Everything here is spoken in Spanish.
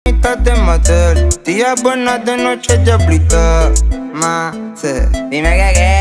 mitad de matar. Días buenas, de noche diablita. Más, dime que qué.